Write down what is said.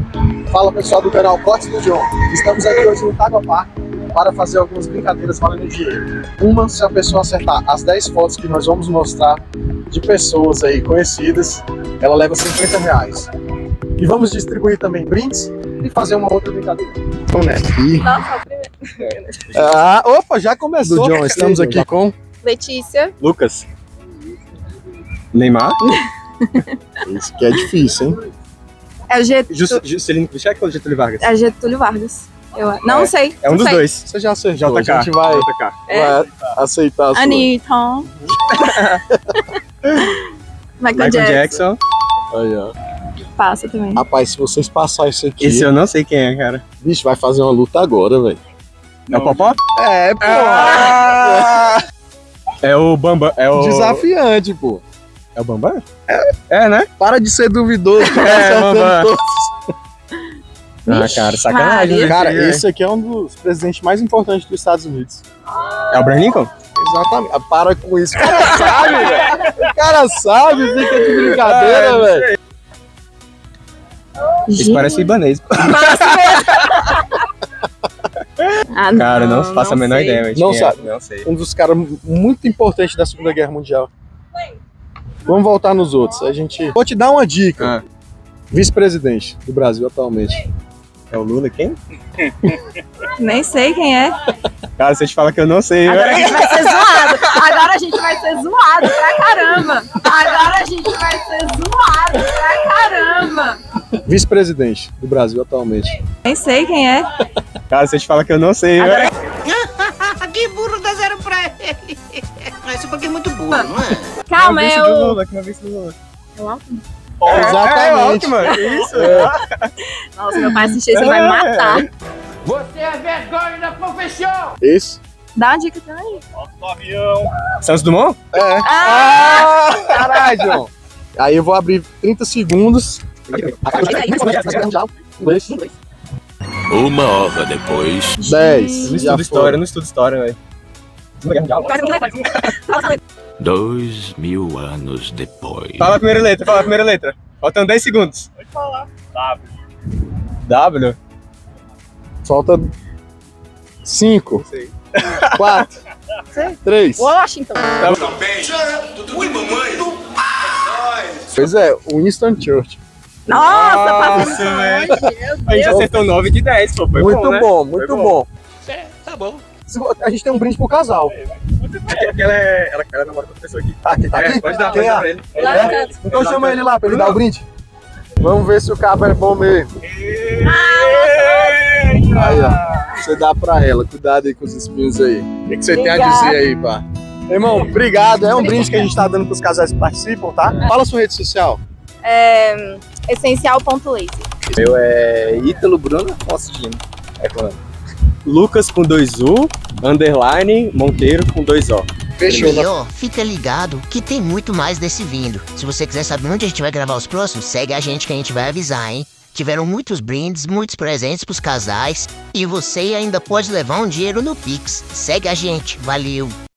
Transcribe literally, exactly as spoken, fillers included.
Fala pessoal do canal Cortes do John. Estamos aqui hoje no Tagua Park para fazer algumas brincadeiras valendo dinheiro. Uma, se a pessoa acertar as dez fotos que nós vamos mostrar de pessoas aí conhecidas, ela leva cinquenta reais. E vamos distribuir também brindes e fazer uma outra brincadeira. Então, né? E... Nossa, o primeiro. Ah, opa, já começou. Do John, estamos aqui com Letícia. Lucas. Neymar. Isso que é difícil, hein? É o Getúlio. Juscelino Kubitschek ou Getúlio Vargas? É Getúlio Vargas. Eu... Não é, sei. É um não dos sei. dois. Você já acertou. J K. A gente vai, J K. É. vai aceitar a sua. Anitta. Michael, Michael Jackson. Jackson. Aí, ó. Passa também. Rapaz, se vocês passarem isso aqui, Esse eu não sei quem é, cara. bicho, vai fazer uma luta agora, velho. É o Popó? É, pô. Ah! É o Bambam. É o... Desafiante, pô. É o Bambam? É, é né? Para de ser duvidoso. Tá É, acertando Bambam. todos. Ah, cara, sacanagem. Maria. né? Cara, É. esse aqui é um dos presidentes mais importantes dos Estados Unidos. É o Abraham Lincoln? Exatamente. Ah, para com isso. O cara sabe, velho. O cara sabe, fica de brincadeira, Ah, velho. Isso parece ibanês. Ah, Cara, não, faço a menor sei. ideia. mas Não quem sabe. É? Não sei. Um dos caras muito importantes da Segunda Guerra Mundial. Vamos voltar nos outros. A gente... Vou te dar uma dica. Ah, Vice-presidente do Brasil atualmente. é o Lula quem? Nem sei quem é. Cara, você te fala que eu não sei. Agora a velho. gente vai ser zoado. Agora a gente vai ser zoado pra caramba. Agora a gente vai ser zoado pra caramba. Vice-presidente do Brasil atualmente. Nem sei quem é. Cara, você te fala que eu não sei. Agora... velho. Que burro dá zero pra ele. Esse porque é muito burro, não é? Calma, é o é vice do o... Lula, que é o vice do Lula. É o Alckmin? É, Exatamente. É, o Alckmin, isso. Nossa, meu pai assistir isso, ele vai me matar. Você é vergonha da profissão! Esse? Dá uma dica também. Santos Dumont? É. Ah! Ah, caralho, John. Aí eu vou abrir trinta segundos. Uma hora depois. dez. Não Já estudo história, não estudo história, velho. Dois mil anos depois. Fala a primeira letra, fala a primeira letra. Faltando dez segundos. Pode falar. W. W? Falta cinco, Sei. quatro, três. Washington. Pois é, Winston Churchill. Nossa, Nossa, passou velho. longe, meu A gente Deus. acertou nove de dez, pô. Foi Muito bom, né? bom, muito Foi bom. É, tá bom. A gente tem um brinde pro casal. Porque ela é, ela, ela namora com outra pessoa aqui. Tá aqui, tá É, aqui? pode dar, Quem pode é? dar pra ele. Lá no É? canto. Então chama ele lá pra ele dar o brinde. Vamos ver se o cabo é bom mesmo. Aí, ó. Você dá pra ela. Cuidado aí com os espinhos aí. O que, que você tem a Obrigada. dizer aí, pá? Irmão, obrigado. É um brinde que a gente tá dando pros casais que participam, tá? Fala sua rede social. É, essencial.laser. Meu é Ítalo Bruno Afonso Dino. É com Lucas com dois U, underline, Monteiro com dois O. Fechou. E ó, fica ligado que tem muito mais desse vindo. Se você quiser saber onde a gente vai gravar os próximos, segue a gente que a gente vai avisar, hein? Tiveram muitos brindes, muitos presentes pros casais e você ainda pode levar um dinheiro no Pix. Segue a gente, valeu!